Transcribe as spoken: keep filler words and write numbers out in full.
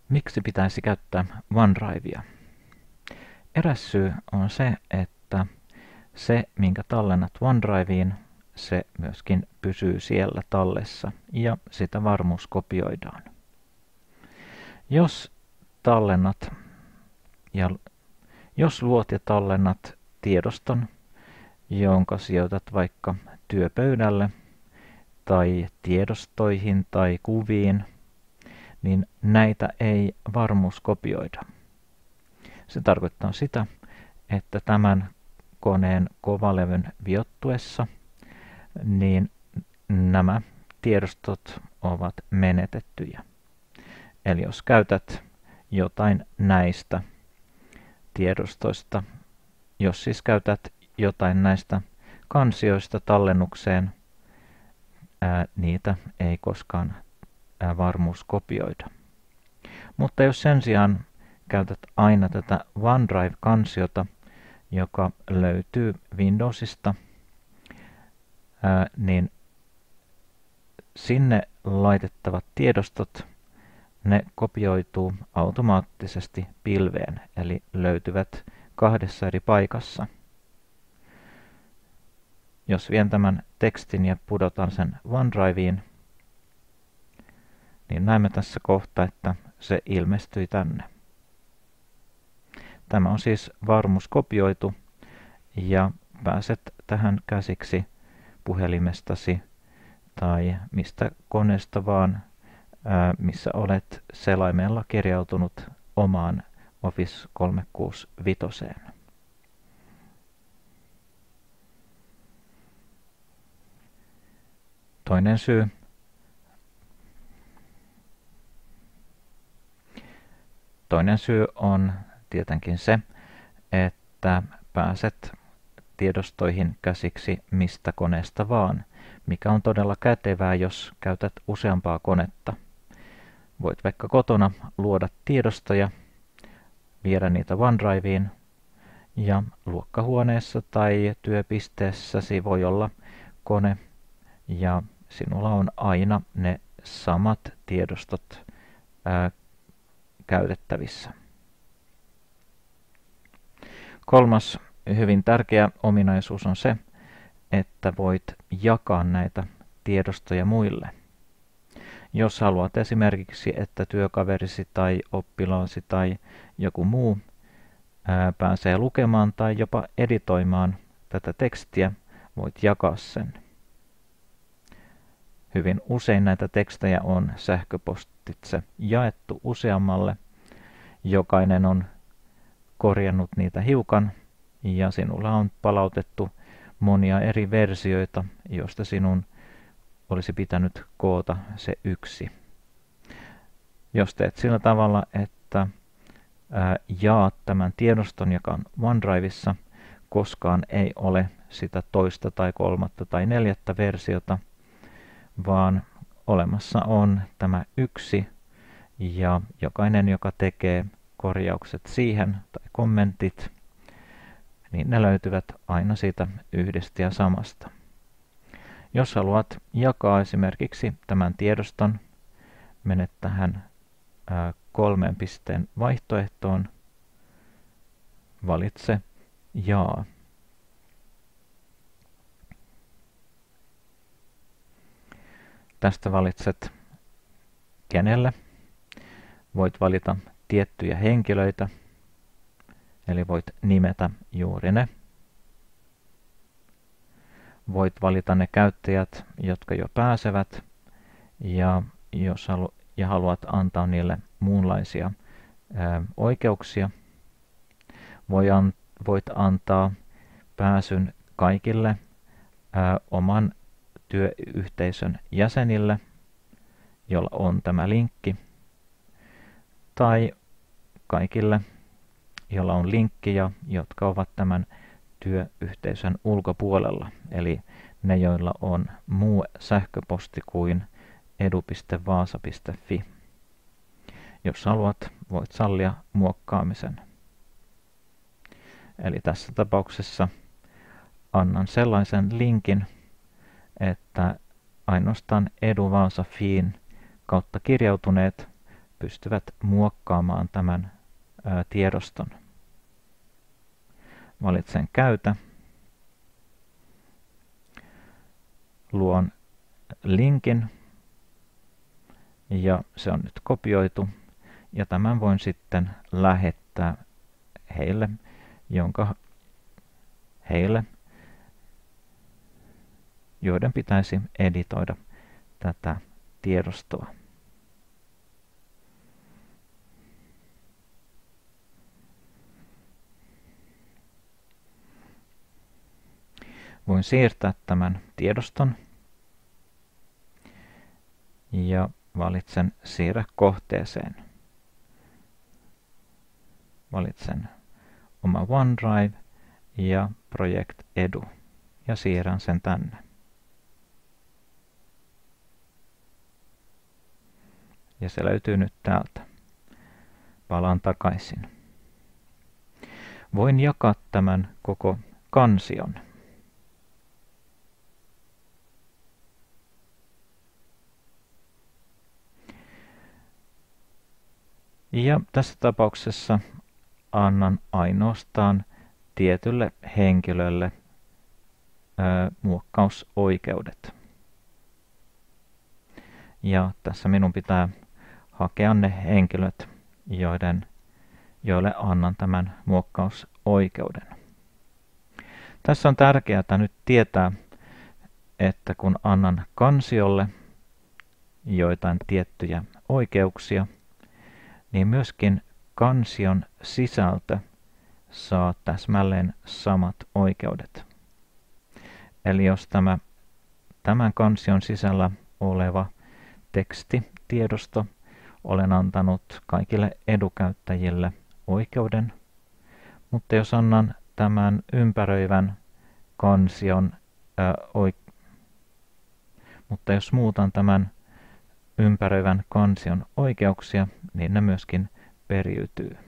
Miksi pitäisi käyttää OneDrivea? Eräs syy on se, että se, minkä tallennat OneDriveen, se myöskin pysyy siellä tallessa ja sitä varmuuskopioidaan. Jos tallennat ja jos luot ja tallennat tiedoston, jonka sijoitat vaikka työpöydälle tai tiedostoihin tai kuviin, niin näitä ei varmuuskopioida. Se tarkoittaa sitä, että tämän koneen kovalevyn viottuessa, niin nämä tiedostot ovat menetettyjä. Eli jos käytät jotain näistä tiedostoista, jos siis käytät jotain näistä kansioista tallennukseen, ää, niitä ei koskaan ää, varmuuskopioida. Mutta jos sen sijaan käytät aina tätä OneDrive-kansiota, joka löytyy Windowsista, ää, niin sinne laitettavat tiedostot, ne kopioituu automaattisesti pilveen, eli löytyvät kahdessa eri paikassa. Jos vien tämän tekstin ja pudotan sen OneDriveen, niin näemme tässä kohta, että se ilmestyi tänne. Tämä on siis varmuuskopioitu ja pääset tähän käsiksi puhelimestasi tai mistä koneesta vaan, ää, missä olet selaimella kirjautunut omaan Office kolmesataakuusikymmentäviisi. Toinen syy Toinen syy on tietenkin se, että pääset tiedostoihin käsiksi mistä koneesta vaan, mikä on todella kätevää, jos käytät useampaa konetta. Voit vaikka kotona luoda tiedostoja, viedä niitä OneDriveen ja luokkahuoneessa tai työpisteessäsi voi olla kone ja sinulla on aina ne samat tiedostot ää, käytettävissä. Kolmas hyvin tärkeä ominaisuus on se, että voit jakaa näitä tiedostoja muille. Jos haluat esimerkiksi, että työkaverisi tai oppilaasi tai joku muu ää, pääsee lukemaan tai jopa editoimaan tätä tekstiä, voit jakaa sen. Hyvin usein näitä tekstejä on sähköpostitse jaettu useammalle. Jokainen on korjannut niitä hiukan ja sinulla on palautettu monia eri versioita, joista sinun olisi pitänyt koota se yksi. Jos teet sillä tavalla, että ää, jaat tämän tiedoston, joka on OneDrivessa, koskaan ei ole sitä toista tai kolmatta tai neljättä versiota, vaan olemassa on tämä yksi ja jokainen, joka tekee korjaukset siihen tai kommentit, niin ne löytyvät aina siitä yhdestä ja samasta. Jos haluat jakaa esimerkiksi tämän tiedoston, menet tähän ää, kolmen pisteen vaihtoehtoon, valitse jaa. Tästä valitset kenelle. Voit valita tiettyjä henkilöitä, eli voit nimetä juuri ne. Voit valita ne käyttäjät, jotka jo pääsevät, ja jos halu- ja haluat antaa niille muunlaisia ää, oikeuksia, voi an- voit antaa pääsyn kaikille ää, oman työyhteisön jäsenille, jolla on tämä linkki, tai kaikille, jolla on linkki ja jotka ovat tämän työyhteisön ulkopuolella, eli ne, joilla on muu sähköposti kuin edu piste vaasa piste fi. Jos haluat, voit sallia muokkaamisen. Eli tässä tapauksessa annan sellaisen linkin, että ainoastaan edu vaasa fiin kautta kirjautuneet pystyvät muokkaamaan tämän ää, tiedoston. Valitsen käytä. Luon linkin ja se on nyt kopioitu ja tämän voin sitten lähettää heille, jonka heille, joiden pitäisi editoida tätä tiedostoa. Voin siirtää tämän tiedoston ja valitsen siirrä kohteeseen. Valitsen oma OneDrive ja Project Edu ja siirrän sen tänne. Ja se löytyy nyt täältä. Palaan takaisin. Voin jakaa tämän koko kansion. Ja tässä tapauksessa annan ainoastaan tietylle henkilölle ää, muokkausoikeudet. Ja tässä minun pitää hakea ne henkilöt, joiden, joille annan tämän muokkausoikeuden. Tässä on tärkeää nyt tietää, että kun annan kansiolle joitain tiettyjä oikeuksia, niin myöskin kansion sisältö saa täsmälleen samat oikeudet. Eli jos tämä, tämän kansion sisällä oleva tekstitiedosto olen antanut kaikille edukäyttäjille oikeuden, mutta jos annan tämän ympäröivän kansion, ää, oik- mutta jos muutan tämän ympäröivän kansion oikeuksia, niin ne myöskin periytyy.